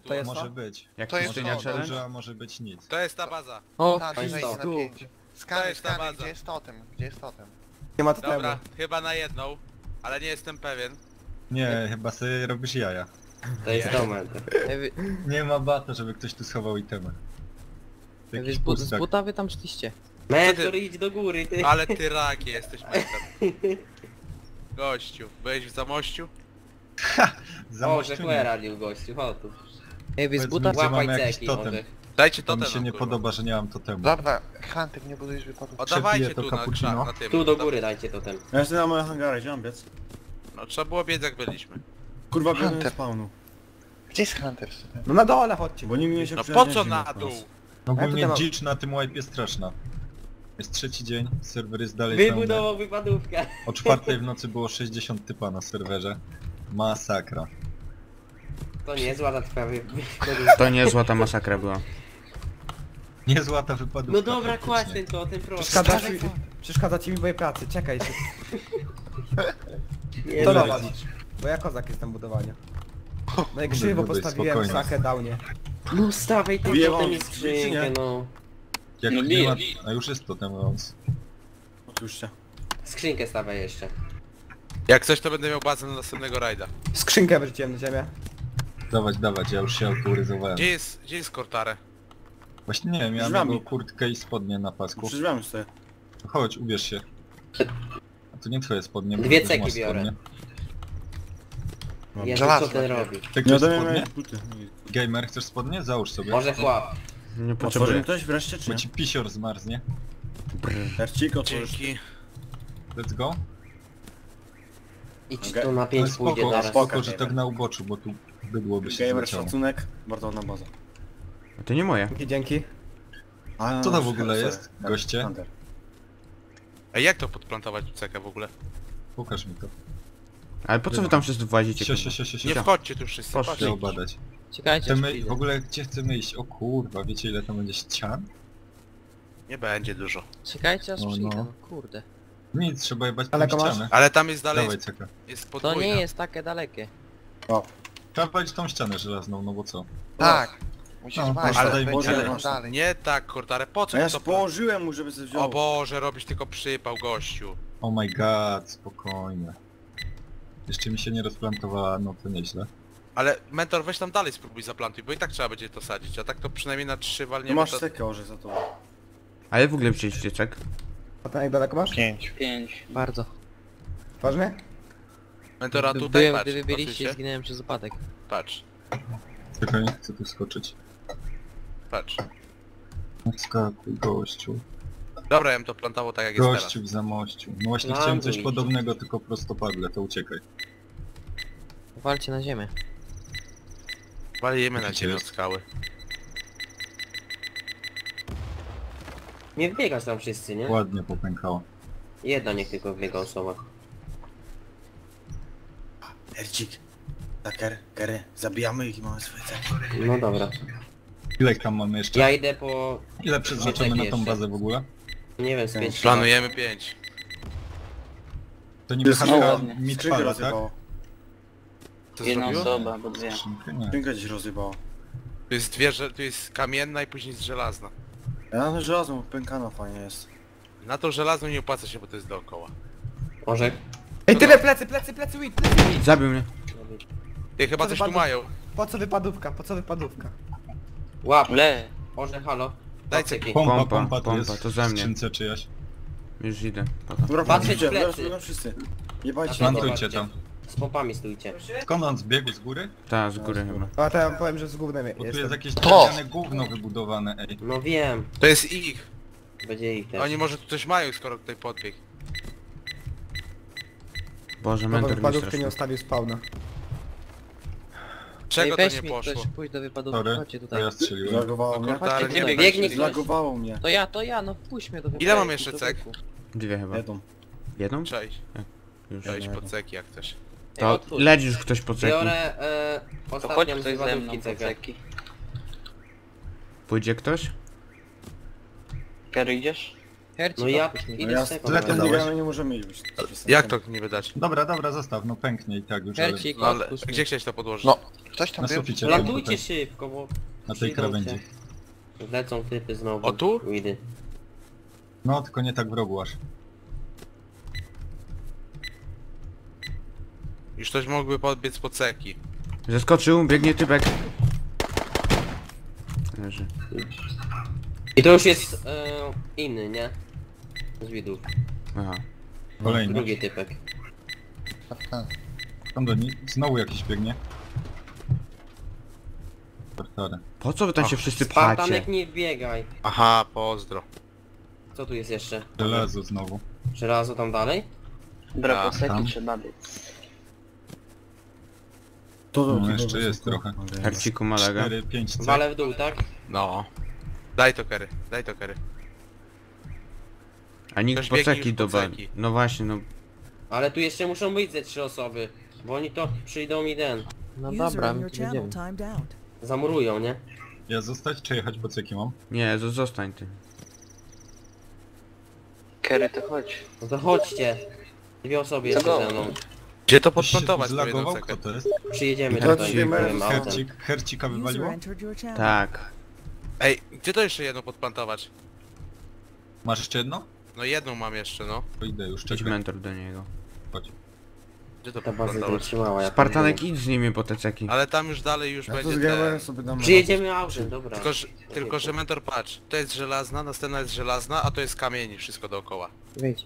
To jest Może to? być. Jak To jest pustynia to, challenge? Dobrze, a może być nic. To jest ta baza. O, Tak, to jest zejdź na tu. 5. To Skany, jest ta skany, baza. gdzie jest totem? Gdzie jest totem? Nie ma totemu. Dobra, chyba na jedną, ale nie jestem pewien. Nie, chyba sobie robisz jaja. To jest domen. Nie ma bata, żeby ktoś tu schował itemy. Jakiś Z pustak. buta wy tam szliście. Mentor, idź do góry, ty. Ale ty raki jesteś mentor. Gościu, byłeś w Zamościu? Za O, mościu że nie. Huera radił gościu, chodź tu. Ej, wy z Powiedz buta... mi, gdzie Łapaj mamy jakiś ceki totem. może. Dajcie To mi totem się nam, nie kurwa. podoba, że nie mam totemu. Dobra, Hunter, nie budujesz wypadów. Oddawajcie Przebiję tu to na cappuccino. krzak, na tym. Tu do góry dajcie totem. Ja jestem na moje hangary, gdzie mam biec? No trzeba było biec jak byliśmy. Kurwa, biegłem Hunter. z spawnu. Gdzie jest Hunter? No na dole chodźcie. Bo nie mnie się No po przyjaźnić co z na nas. dół? Ogólnie tutaj mam- dzicz na tym wipe jest straszna. Jest trzeci dzień, serwer jest dalej pełny. Wybudował wypadówkę. O 4 w nocy było 60 typa na serwerze. Masakra. To nie zła ta twoja wypadówka. To niezła ta masakra była. Niezła ta wypadówka. No dobra, faktycznie. kładź ten totem, proszę. Przeszkadza ci mi w mojej pracy, czekaj się. Nie, To no. prowadzi. Bo ja kozak jestem budowania. No jak krzywo Dobra, postawiłem spokojnie. sakę downie. No stawaj ten Bije totem i wam, skrzynkę, nie? no. Jak No nie bije, ma... bije. A już jest totem, więc... Otóżcie. Skrzynkę stawaj jeszcze. Jak coś to będę miał bazę na następnego rajda. Skrzynkę wyrzuciłem na ziemię. Dawać, ja już się autoryzowałem. Gdzie jest Cortare? Właśnie nie wiem, ja mam Drzwiami. jego kurtkę i spodnie na pasku. Przed drzwiami stoję. Chodź, ubierz się. A to nie twoje spodnie, bo Dwie też ceki masz biorę. spodnie. Jezu, Żelazne co ten dwie. robi? Ty Nie chcesz ode mnie spodnie? miałeś buty. Gamer, chcesz spodnie? Załóż sobie. Może chłop. Otworzy Nie mi potrzebuję. ktoś wreszcie, czy Bo nie? ci pisior zmarznie. Ercik, otworzysz. Dzięki. Let's go. Idź Okej. tu na No 5 pójdzie spoko, zaraz. spoko, że tak na uboczu, bo tu bydło by się Gamer, zleciało. szacunek, bardzo ładna baza. A to nie moje. Dzięki. A, Co to w ogóle sorry. jest, goście? Hunter. Ej, jak to podplantować cekę w ogóle? Pokaż mi to. Ale po co wy tam wszyscy włazicie? Nie wchodźcie tu wszyscy, Poszli. Chcę patrzcie. obadać. Czekajcie, aż Chcemy, przyjdę. w ogóle gdzie chcemy iść? O kurwa, wiecie ile tam będzie ścian? Nie będzie dużo. Czekajcie aż O, przyjdę, no. no kurde. Nic, trzeba jebać tą Daleko masz? ścianę. Ale tam jest dalej, Dawaj ceka. jest To podwójna. nie jest takie dalekie. Trzeba walić tą ścianę żelazną, no bo co? Tak. Musisz No, walczyć, ale- ale Boże, będziemy masz- dalej. Nie tak, Cortare, po co A ja ty to położyłem mu, żeby sobie wziął. O Boże, robisz tylko przypał, gościu. Oh my god, spokojnie. Jeszcze mi się nie rozplantowała, no to nieźle. Ale mentor, weź tam dalej spróbuj zaplantuj, bo i tak trzeba będzie to sadzić, a tak to przynajmniej na 3 Nie walniemy masz to... sekę, orze za to. Ale w ogóle wzięliście czek. A tam jak daleko masz? 5. 5. Bardzo. Ważne? Mentora tutaj, patrz, Gdy wy byliście, patrzycie? zginąłem przez upadek. Patrz, Czekaj, chcę tu skoczyć. patrz. Skakuj, gościu. Dobra, ja bym to plantował tak jak jest teraz. Gościu w zamościu. No właśnie No, chciałem coś idź. podobnego, tylko prostopadle, to uciekaj. Walcie na ziemię. Walimy na Gdzie ziemię od jest? skały. Nie wbiegasz tam wszyscy, nie? Ładnie popękało. Jedna niech tylko wbiega osoba. Ercik. Taker, Kery, zabijamy ich i mamy swoje ceki. No dobra. Ile tam mamy jeszcze? Ja idę po... Ile przeznaczamy na tą jeszcze. bazę w ogóle? Nie wiem, z 5 Planujemy 5. To niby Jest handla ładnie. mi Skrzynkę trwała, tak? rozjebało. Co Jedna zrobiło? osoba, bo dwie. Skrzynkę nie. Skrzynkę gdzieś rozjebało. Tu jest dwie, tu jest kamienna i później jest żelazna. Ja na żelazną pękana fajnie jest. Na tą żelazną nie opłaca się, bo to jest dookoła. Może? Ej, tyle plecy, weed, plecy weed! Zabił mnie. Ty chyba Co coś tu wypadło? mają. Po co wypadówka, po co wypadówka? Łap! Le. Może halo? Daj Daj ceki. Pompa, Pompa, pompa, tu pompa, jest to ze w mnie. skrzynce czyjaś. Już idę. Poka. Dobra, Patrzeć patrzcie, w plecy. rozbiegam wszyscy. Jebajcie. Plantujcie tam. Z pompami stójcie. Skąd on zbiegł z góry? Ta, z góry chyba. A to ja wam powiem, że z gównem Bo tu jestem. jest jakieś To! drewniane gówno wybudowane, ej. No wiem. To jest ich. Będzie ich też. Oni może tu coś mają, skoro tutaj podbiegł. Boże, No bo mentor mi wypadówkę nie strasznie. ustawił spawna. Czego to weź nie mi poszło? ktoś, pójdź do wypadówki, Sorry, chodźcie to tutaj. ja strzeliłem. Zlagowało mnie. Cortare, Chodźcie nie tutaj. biegaj. Biegnij tutaj. Zlagowało mnie. To ja, no wpuść mnie do wypadówki. Ile mam jeszcze cek? Dwie chyba. Jedą. Jedną? Cześć. Już. Cześć po ceki jak chcesz. To leć już ktoś po ceki. Biorę To ostatnią chodź z ktoś ze mną wypadówki po cekę. ceki. Pójdzie ktoś? Kerry idziesz? Herci, No ja odpuść mnie. No idę ja z z tego. Tyle tym to nie dałeś? gramy, nie możemy iść. Jak to niby dać? Dobra, zostaw, no pęknie i tak już, ale... Hercik, No ale odpuść mnie. gdzie chciałeś to podłożyć? No. Ktoś tam Na był? suficie. Plantujcie szybko, bo Na tej przyjdą krawędzi. się. Lecą typy znowu. O, tu? Weedy. No, tylko nie tak w rogu aż. Już ktoś mógłby podbiec po ceki. Zeskoczył, biegnie typek. Leży. I to już jest inny, nie? Z widów. Aha. Kolejny. Drugi typek. Tam do nich. Znowu jakiś biegnie. Tartary. Po co wy tam się wszyscy pchacie? Spartanek, nie wbiegaj. Aha, pozdro. Co tu jest jeszcze? Żelazo znowu. Żelazo tam dalej? Tak, tam. trzeba być. No, jeszcze jest trochę. Herciku Malega. 4-5 C. Wale w dół, tak? No. Daj to Kery, daj to Kery. A nikt Ktoś po biegnie ceki już po doba. ceki. No właśnie, no. Ale tu jeszcze muszą być ze 3 osoby. Bo oni to przyjdą i No User dobra, in my your tu channel jedziemy. timed out. zamurują, nie? Ja zostać czy jechać po ceki mam? Nie, zostań ty. Kery, to chodź. No to chodźcie. 2 osoby jeszcze go? ze mną. Gdzie to Ktoś się podplantować tą jedną zlagował? cekę? Kto to jest? Przyjedziemy Hercik. tutaj tym autem. Hercika User wywaliło? entered your channel. Tak. Ej, gdzie to jeszcze jedno podplantować? Masz jeszcze jedno? No jedną mam jeszcze, no. To idę już, Idź czekaj. mentor do niego. Chodź. Gdzie to Ta baza podplantować? zatrzymała. ja Spartanek, pierdolę. idź z nimi po te ceki. Ale tam już dalej już Ja to będzie zgrałem te... sobie dam. Przyjedziemy autem, dobra. Tylko, że mentor patrz, to jest żelazna, następna jest żelazna, a to jest kamień i wszystko dookoła. Wejdź.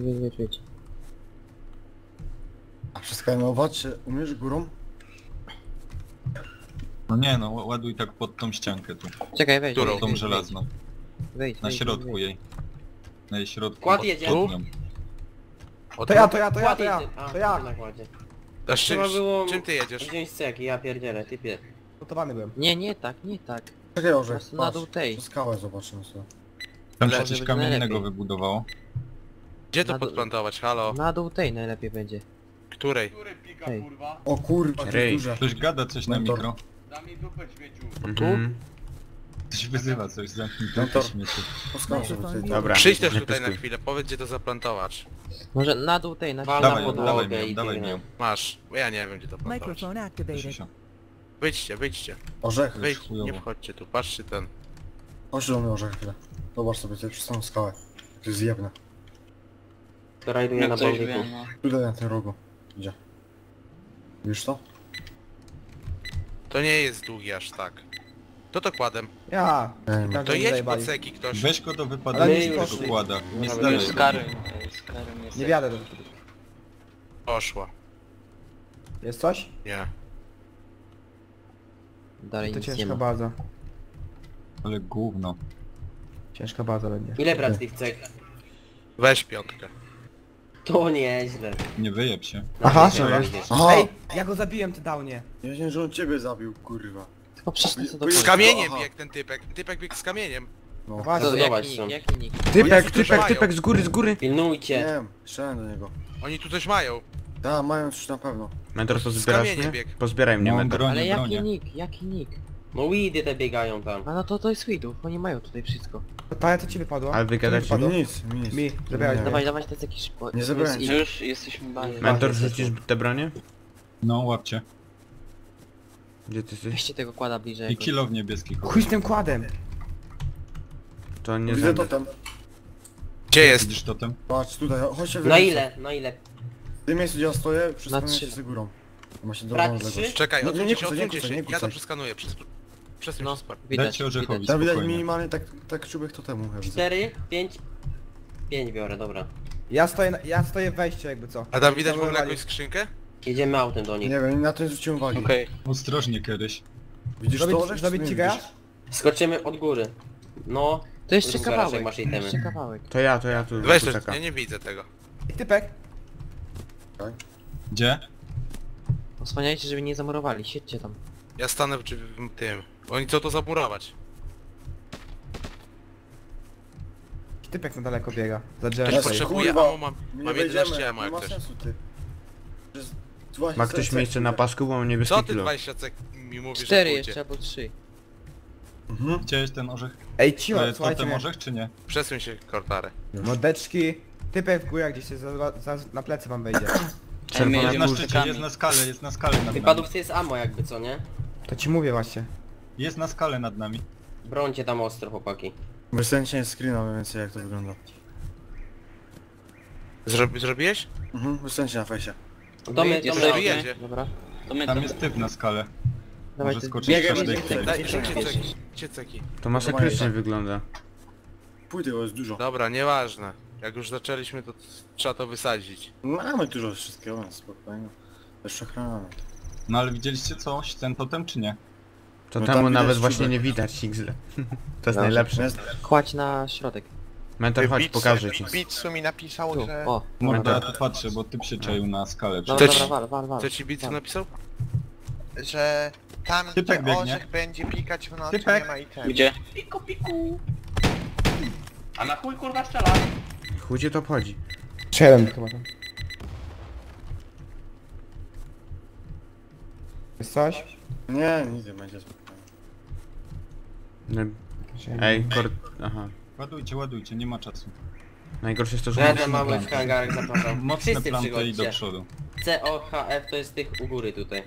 A przeskanować się umiesz górą? No nie no, ładuj tak pod tą ściankę tu. Czekaj, wejdź. Którą? Tą żelazną. Wejdź. Na środku jej. Na jej środku. Kład pod- jedzie. pod nią. O, To ja. Kład jedzie. A, To ja. na kładzie. A Trzeba było czym ty jedziesz? wziąć ceki, ja pierdzielę, typie. Gotowany byłem. Nie tak. Czekaj, Po Orzech, prostu na dół tej. Przez skałę zobaczymy sobie. Tam się Ale coś będzie kamiennego najlepiej. wybudowało. Gdzie to Na dół- podplantować? Halo? Na dół tej najlepiej będzie. Której? Tej. O kurwa, to Rej. jest duże. Ktoś gada coś na Mentor. mikro. Mhm. Ktoś wyzywa coś, zamknij Mentor. te śmieci. Po skałę sobie Microphone tutaj. Dobra. Przyjdź też nie tutaj na pyskuj. chwilę, powiedz gdzie to zaplantować. Może na dół tej, na Wal środku. na Dawaj ją, podłogę dawaj mi ją, i dawaj mi tyle. ją. Masz, bo ja nie wiem gdzie to plantować. Microphone activated. Krzysia. Wyjdźcie, wyjdźcie. Orzech, Wyjdź, chujowo. nie wchodźcie tu, patrzcie ten. chodź do mnie Orzech chwilę. Zobacz sobie tutaj przez tą skałę. To jest zjebne. To rajduje na Bałtyku. Tutaj na tym rogu. Idzie. Widzisz to? To nie jest długi aż tak. To kładem. Ja. To jedź po ceki ktoś. Weź go do Ale wypadania nie z tego poszli. kłada. Nie Dobra, zdalej. już Nie wiadę do... Poszła. Jest coś? Nie. Dalej To nic nie ciężka ma. baza. Ale gówno. Ciężka baza będzie. Ile brać tych cek? Weź piątkę. To nieźle. Nie wyjeb się. Aha, Naprawdę co nie jest? idziesz. Aha! Ej, ja go zabiłem, ty downie. Ja wiem, że on ciebie zabił, kurwa. Tylko przeszli co do Z Aha. kamieniem biegł ten typek. Typek biegł z kamieniem. No Właśnie, To zobacz jaki są. nick, jaki nick? Typek, coś mają. typek z góry. Pilnujcie. Nie wiem, strzelałem do niego. Oni tu coś mają. Da, mają coś na pewno. Mentor, pozbierasz kamieniem mnie? bieg. Pozbieraj mnie, No, mentor. broń. Ale bronię. jaki nick? No weedy te biegają tam. A no to jest Swedów, oni mają tutaj wszystko. Pytanie, co ci wypadło? Ale wy gadacie. Mi nic, mi nic. Mi, zabieraj. Dawaj te ceki szybko. Nie zabrałem Jest cię. ich- Już jesteśmy bardzo. Mentor, rzucisz te bronie? No, łapcie. Gdzie ty jesteś? Weźcie tego kłada bliżej. I jakoś. kilo w niebieskich. Chuj z tym kładem. To nie Widzę znam. totem. Gdzie jest? Widzisz totem? Patrz, tutaj, chodźcie Na ile? Na ile? W tym miejscu, gdzie ja stoję, przeskanuję 3. się z górą. Ma się Brak dobrą 3? odległość. Czekaj, Nie, nie odsuńcie się, kucaj, nie odsuńcie kucaj, się. nie Ja to kucaj. przeskanuję. Przesuń No, się spar. widać. Dajcie orzechowi. widać. Tam widać Spokojnie. minimalnie tak czubek totemu. Ja widzę. 4, 5. 5 biorę, dobra. Ja stoję w wejściu jakby co. A tam widać w Tam ogóle wywali. jakąś skrzynkę? Jedziemy autem do nich. Nie wiem, na to zwróciłem uwagę. Okej. Ostrożnie kiedyś. Widzisz to, Zrobić, Orzech, zrobić czy ci nie gaz? widzisz? Skoczymy od góry. No. To jeszcze Zobacz, jak kawałek. masz itemy. Jeszcze kawałek. To ja tu Weź tu to, czekam. ja nie widzę tego. I typek. Gdzie? Osłaniajcie, żeby nie zamurowali, siedźcie tam. Ja stanę w tym. Oni chcą to zamurować. Typek na daleko biega. Za Ktoś drzewem. Jezu, potrzebuje kurwa. ammo, Nie mam wejdziemy, 11 ammo nie jak ma ktoś. sensu, ty. Przez 20 Ma ktoś sekund. miejsce na pasku, bo mam niebieskie Co ty kilo. 20 sek mi mówisz, 4 że jeszcze pójdzie? albo 3. Mhm. Widziałeś ten orzech? Ej, cicho, słuchajcie Totem mnie. orzech czy nie? Przesuń się, Kortary. Mordeczki. Typek w górach gdzieś się na plecy wam wejdzie. Czerwona Jest na kurz. szczycie, jest na skale na W nami. wypadówce jest ammo jakby co, nie? To ci mówię właśnie. Jest na skale nad nami. Brońcie tam ostro, chłopaki. Wysłałem screena mniej więcej jak to wygląda. Zrobiłeś? Wysłałem na fejsie. Domy, jest domy. dobry. Jedzie. Dobra. To my Tam to... jest typ na skale. Dawaj, Może ty- skoczyć biegaj, każdej biegaj. chwili. Daj, rzućcie ceki. To masakrycznie wygląda. Pójdę, bo jest dużo. Dobra, nieważne. Jak już zaczęliśmy, to trzeba to wysadzić. Mamy dużo wszystkiego, więc spokojnie. Jeszcze ochrona. No ale widzieliście coś, ten totem czy nie? To No temu tam nawet widać właśnie czubek. nie widać Xle. To jest najlepsze. Jest, Kładź na środek. Mentor, chodź, pokażę ci. Bitsu mi napisał, Tu, że... o. Morda, ja tu patrzę, bo typ się czaił na skale. Dobra, Chcesz- dobra, wal. Co ci Bicu Wal. napisał? że tam Typek gdzie biegnie. orzech będzie pikać w nocy, Typek. nie ma itemu. Gdzie? Chuj cię to obchodzi. Jeszcze jeden chyba tam. Jest coś? Nie, nic nie będzie spokojnie. No, Jeszcze jeden. ej, aha. Ładujcie, nie ma czasu. Najgorsze jest to, że... Żaden mały w hangarach, zapraszam. Mocne Wszyscy planty i do przychodźcie. przodu. COHF to jest tych u góry tutaj.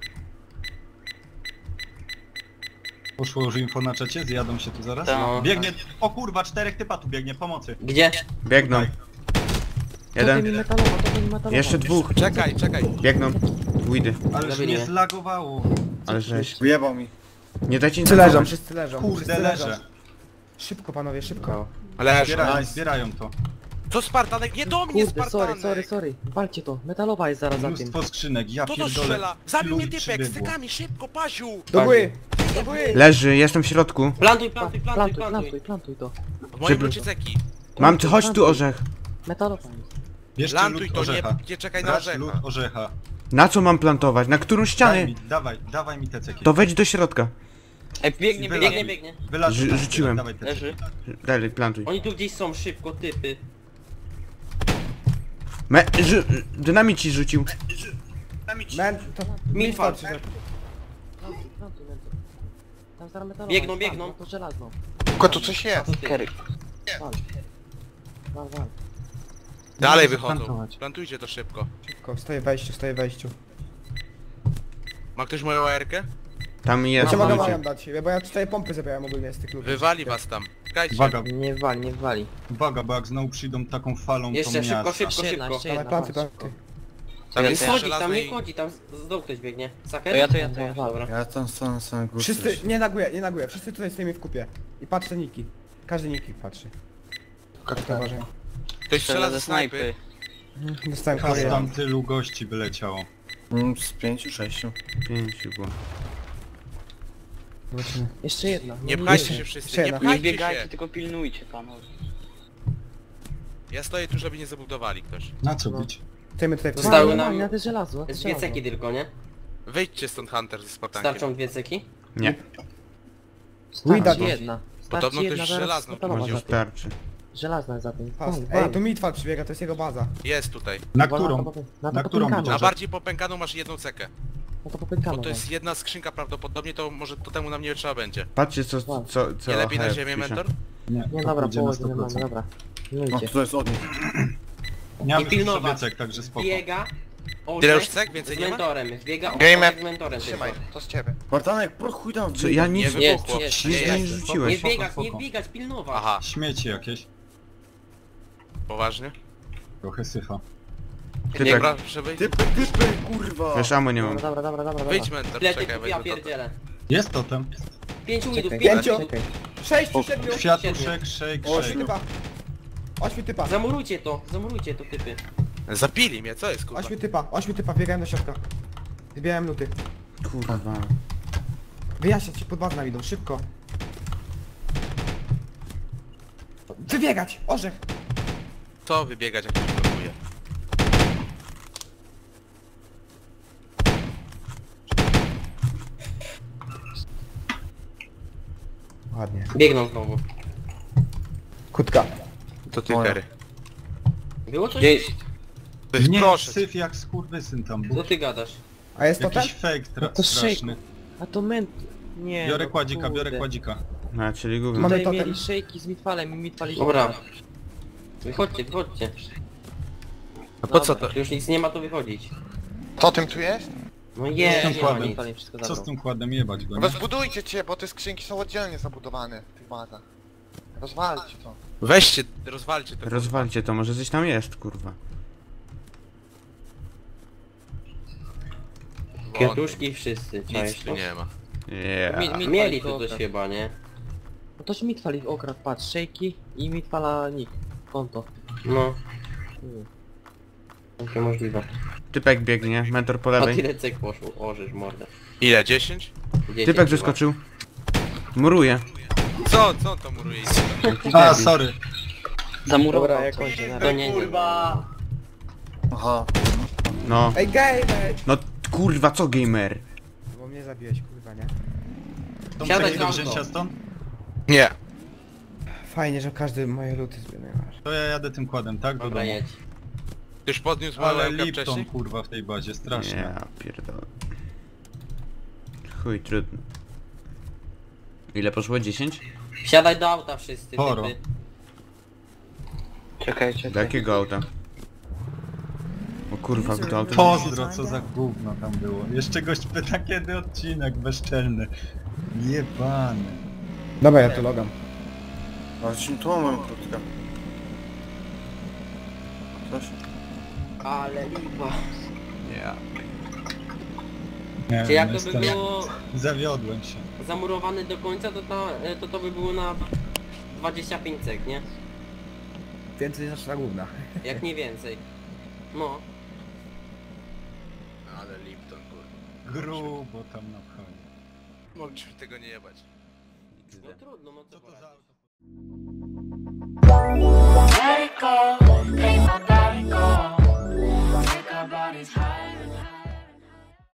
Poszło już info na czacie, zjadą się tu zaraz? No. Biegnie, o kurwa, 4 typa tu biegnie, pomocy. Gdzie? Biegną. Tutaj. To mi Jeden. metalowa. Jeszcze dwóch. Czekaj. Biegną. Weedy. Ależ Zabili mnie mnie. zlagowało. Ale żeś. Wyjebał mi. Nie dajcie nic Wszyscy leżą, zachować. wszyscy leżą. Kurde, wszyscy leżą. leżę. Szybko panowie, szybko. Ale Zbierają to. to Spartanek, nie do mnie Kurde, Spartanek! sorry. Walcie to. Metalowa jest zaraz za tym. Mnóstwo skrzynek, ja Kto to pierdolę. strzela? Zabił mnie Ilu typek, z przybiegło. cekami, szybko, Paziu! Do góry! Do góry! Leży, jestem w środku. Plantuj Plantuj to. W moim lucie ceki. Mam, ty chodź tu orzech. Metalowa jest. Bierzcie Plantuj lód to, orzecha. nie czekaj na Brać orzecha. lód orzecha. Na co mam plantować? Na którą Daj ścianę? mi, dawaj mi te ceki. To wejdź do środka. Ej, biegnie. Biegnie. Wylatuj, Rzuciłem. Dawaj te ceki. Leży. Dalej, plantuj. Oni tu gdzieś są, szybko, typy. Dynamit ci rzucił. Men, to... Milfar. przyszedł. Plantuj, mentor. Tam zaraz metalowa Biegną, jest, biegną. No to żelazną. Tylko tu coś jest. Wal. Dalej Możesz wychodzą. plantować. Plantujcie to szybko. Szybko, stoję w wejściu. Ma ktoś moją AR-kę? Tam Ja jest. cię mogę ludzie. wam dać, bo ja 4 pompy zabierałem ogólnie z tych ludzi. Wywali was tam. Czekajcie. Uwaga, Nie wali. bo jak znowu przyjdą taką falą, to Jeszcze szybko, miasta. szybko. Jeszcze Dawaj, jedna, planty, patrz. planty. Tam Nie jest wchodzi, żelazny tam nie i- wchodzi, tam z dołu ktoś biegnie. Saker? To ja. Dobra. Ja tam stanę na samym górze. Wszyscy, nie na górę, wszyscy tutaj stoimy w kupie. I patrzcie niki. Każdy niki patrzy. To uważaj. Ktoś strzela ze snajpy. Dostałem Kas kolejny. tam tylu gości wyleciało. Z 5, 6. 5 było. Zobaczymy. Jeszcze jedna. Nie pchajcie Jeszcze- się wszyscy, jeszcze nie jedna. pchajcie się. tylko pilnujcie panowie. Ja stoję tu, żeby nie zabudowali ktoś. Na co No. bić? Stoimy tutaj w Zostały kupie. nam- Na te żelazo. Jest dwie ceki tylko, nie? Wyjdźcie stąd Hunter ze Spartankiem. Starczą dwie ceki? Nie, Widać. Starczy jedna. Podobno Starczy ktoś jedna, zaraz żelazną metalowa może za już tym. starczy. Żelazna jest za tym. Pas. Wal. Ej, tu Mitwal przybiega, to jest jego baza. Jest tutaj. Na Wal którą? Na Na to którą popękano. będzie? Na bardziej popękaną masz jedną cekę. Na to Bo popękano. to jest jedna skrzynka prawdopodobnie, to może to temu nam nie trzeba będzie. Patrzcie co Nie lepiej na HF ziemię, pisze. mentor? Nie, Nie, to dobra, pójdzie na połowy nie mamy, 100%. dobra. No Pilnujcie. to jest od nich. Nie mamy I pilnować. już wiecek, także spoko. Biega. Tyle już Orzech cek? Więcej z nie ma? mentorem. Biega Game orzech z mentorem Trzymaj, tylko. to z ciebie. Spartanek, chuj tam. Co, ja Nie nic wybuchło. jest, nic nie jest. rzuciłeś. Nie Spoko, biegać, spoko. nie biegać, pilnować. Aha, Śmieci jakieś. poważnie? Trochę syfa. Ty Dobra, tak, żeby... Typy, kurwa. wiesz, ammo nie mam. Dobra. Wyjdź mentor, Tyle czekaj, typów ja wejdę to. pierdzielę. Jest totem. 5 widów, Czekaj, 5. Pięciu. czekaj. 6 czy 7? Kwiatuszek, shake, 8 shake. typa. 8 typa. Zamurujcie to typy. Zapili mnie, co jest kurwa? 8 typa, biegałem do środka. Zbierałem luty. Kurwa. Wyjaśniać ci pod bazę nam idą, szybko. Wybiegać! Orzech! Co wybiegać jak ktoś blokuje? Ładnie. Biegną znowu. Kutka. To ty, Moja. Kerry. Było coś? Nie, Proszę. syf jak skurwysyn tam był. Co ty gadasz? A jest to ten? Jakiś fake No to straszny. A to ment... Nie. Biorę no kładzika, kurde. biorę kładzika. No, czyli gówno. Mamy Tutaj totem. mieli szejki z mitfalem i mitfali... Dobra. Wychodźcie. A po co to? Już nic nie ma, to wychodzić. Totem tu jest? No Co z jest, tym nie ma kładem? nic. Totalnie wszystko Co z zabrał. tym kładem jebać go, No nie? zbudujcie cię, bo te skrzynki są oddzielnie zabudowane w tych bazach. Rozwalcie to. Weźcie, rozwalcie to. Rozwalcie to, może coś tam jest, kurwa. Kwiatuszki wszyscy, Nic czaisz tu to? nie ma. Yeah. Mieli tu coś chyba, nie? No to się Mitwali okradł, patrz, szejki i Mitwala nick. Konto. No. Takie możliwe. Typek biegnie, mentor po A lewej. tyle cek poszło, orzesz mordę. Ile? 10? 10 Typek chyba. zeskoczył. Muruje. Co to muruje? Jakiś A, debil. sorry. Zamurował Dobra, jak coś, To nie, nie. Aha. No. Ej, gamer! No kurwa, co gamer? Bo mnie zabiłeś, kurwa, nie? Są Siadaj ceki do tam, wzięcia to. stąd? Nie. Fajnie, że każdy moje luty zbiera. To ja jadę tym kładem, tak? Do Dobra, domu. jedź. Ktoś podniósł Ale małego Lipton wcześniej? kurwa w tej bazie, strasznie. Ja pierdolę. Chuj, trudno. Ile poszło? 10? Wsiadaj do auta wszyscy, Sporo. typy. Czekajcie. Do jakiego auta? O kurwa, to auto... Pozdro, co za gówno tam było. Jeszcze gość pyta kiedy odcinek, bezczelny. Jebany. Dobra, ja to logam. Ale czym tłumem krótka? Coś? Ale lipa. Ja. Nie Czy wiem, jak to by jestem- było Zawiodłem się. zamurowane do końca, to by było na 25 sek, nie? Więcej niż nasza główna. Jak nie więcej. No. Ale Lipton, kurwa. Grubo tam na pchanie. Mogliśmy tego nie jebać. No trudno, no co Co to za poradzić. auto? Let it go, make my body go. Take our bodies higher.